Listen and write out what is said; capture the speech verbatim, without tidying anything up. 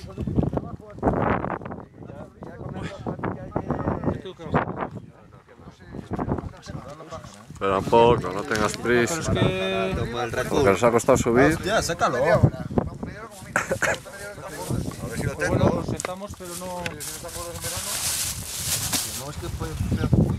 Espera un poco, no tengas prisa. Pero es que... Toma el Red Porque Bull. nos ha costado subir. Ya, sácalo. A ver si lo Pues bueno, tengo. nos sentamos, pero no... No, es que puede